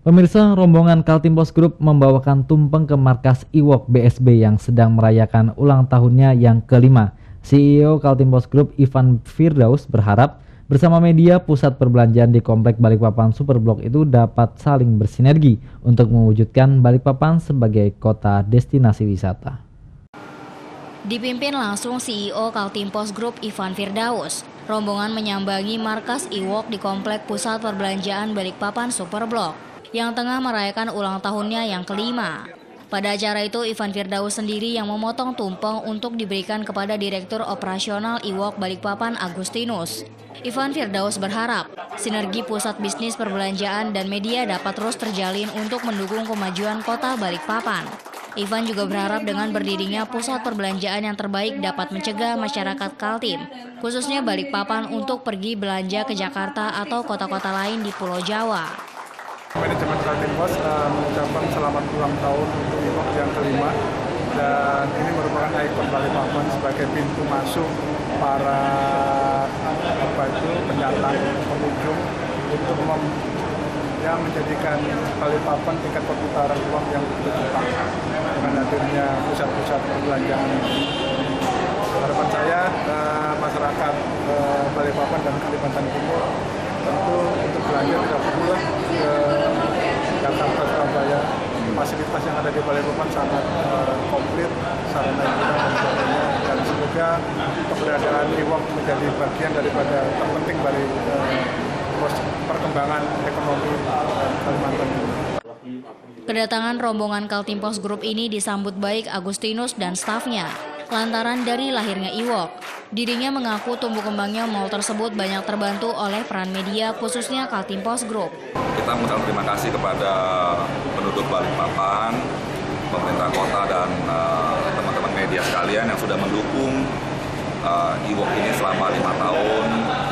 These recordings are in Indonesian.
Pemirsa, rombongan Kaltimpos Group membawakan tumpeng ke markas Iwok BSB yang sedang merayakan ulang tahunnya yang kelima. CEO Kaltimpos Group Ivan Firdaus berharap bersama media pusat perbelanjaan di Komplek Balikpapan Superblok itu dapat saling bersinergi untuk mewujudkan Balikpapan sebagai kota destinasi wisata. Dipimpin langsung CEO Kaltimpos Group Ivan Firdaus, rombongan menyambangi markas Iwok di Komplek Pusat Perbelanjaan Balikpapan Superblok yang tengah merayakan ulang tahunnya yang kelima. Pada acara itu, Ivan Firdaus sendiri yang memotong tumpeng untuk diberikan kepada Direktur Operasional Iwok Balikpapan Agustinus. Ivan Firdaus berharap sinergi pusat bisnis perbelanjaan dan media dapat terus terjalin untuk mendukung kemajuan kota Balikpapan. Ivan juga berharap dengan berdirinya pusat perbelanjaan yang terbaik dapat mencegah masyarakat Kaltim, khususnya Balikpapan, untuk pergi belanja ke Jakarta atau kota-kota lain di Pulau Jawa. Manajemen Kaltimpos mengucapkan selamat ulang tahun untuk Iwok yang kelima, dan ini merupakan ikon Balikpapan sebagai pintu masuk para pendatang, pengunjung untuk menjadikan Balikpapan tingkat perputaran uang yang berkembang dengan hadirnya pusat-pusat perbelanjaan. Harapan saya masyarakat Balikpapan dan Kalimantan Timur tentu untuk belanja tidak perlulah ke Jakarta, Surabaya. Fasilitas yang ada di Balikpapan sangat komplit, sarana hiburan dan sebagainya, dan semoga keberadaan Iwok menjadi bagian daripada terpenting dari perkembangan ekonomi Kalimantan Timur. Kedatangan rombongan Kaltimpos Group ini disambut baik Agustinus dan stafnya. Lantaran dari lahirnya Iwok, dirinya mengaku tumbuh kembangnya mal tersebut banyak terbantu oleh peran media, khususnya Kaltimpos Group. Kita mengucapkan terima kasih kepada penduduk Balikpapan, pemerintah kota, dan teman-teman media sekalian yang sudah mendukung Iwok ini selama 5 tahun.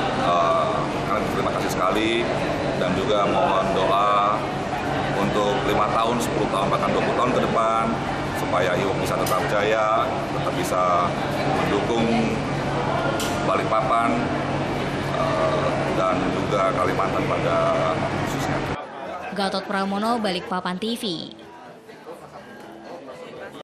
Kami terima kasih sekali, dan juga mohon doa untuk 5 tahun, 10 tahun, bahkan 20 tahun ke depan, supaya Iwok bisa tetap jaya, tetap bisa mendukung Balikpapan dan juga Kalimantan pada khususnya. Gatot Pramono, Balikpapan TV.